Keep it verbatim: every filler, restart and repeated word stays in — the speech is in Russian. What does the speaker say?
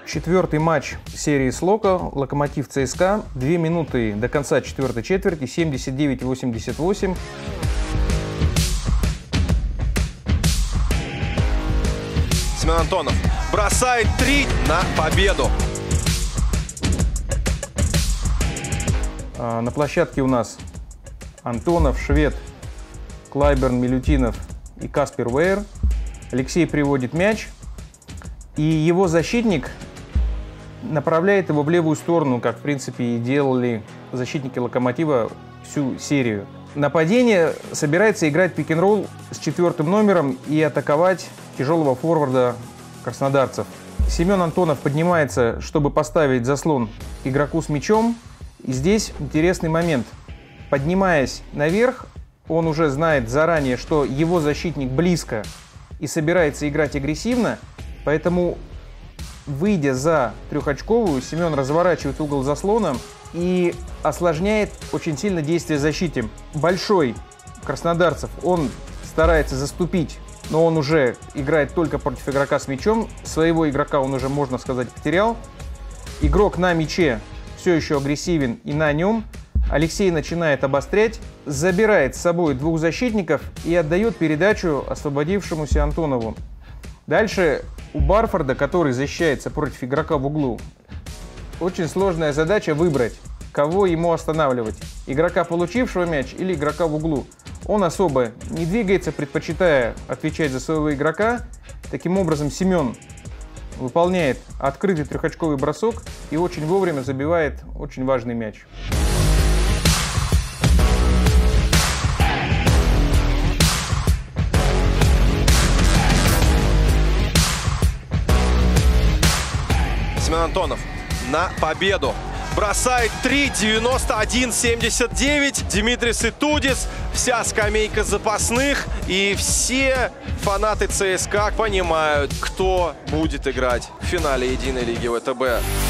Четвертый матч серии Слока, Локомотив ЦСКА. Две минуты до конца четвертой четверти, семьдесят девять восемьдесят восемь. Семен Антонов бросает три на победу. На площадке у нас Антонов, Швед, Клайберн, Милютинов и Каспер Вейер. Алексей приводит мяч, и его защитник направляет его в левую сторону, как, в принципе, и делали защитники Локомотива всю серию. Нападение собирается играть пик-н-ролл с четвертым номером и атаковать тяжелого форварда краснодарцев. Семен Антонов поднимается, чтобы поставить заслон игроку с мячом. И здесь интересный момент. Поднимаясь наверх, он уже знает заранее, что его защитник близко и собирается играть агрессивно, поэтому, выйдя за трехочковую, Семен разворачивает угол заслона и осложняет очень сильно действие защиты. Большой краснодарцев, он старается заступить, но он уже играет только против игрока с мячом. Своего игрока он уже, можно сказать, потерял. Игрок на мяче все еще агрессивен, и на нем Алексей начинает обострять, забирает с собой двух защитников и отдает передачу освободившемуся Антонову. Дальше у Барфорда, который защищается против игрока в углу, очень сложная задача выбрать, кого ему останавливать. Игрока, получившего мяч, или игрока в углу. Он особо не двигается, предпочитая отвечать за своего игрока. Таким образом, Семен выполняет открытый трехочковый бросок и очень вовремя забивает очень важный мяч. Семен Антонов на победу. Бросает три, девяносто один семьдесят девять. Димитрис Итудис. Вся скамейка запасных. И все фанаты ЦСКА понимают, кто будет играть в финале единой лиги ВТБ.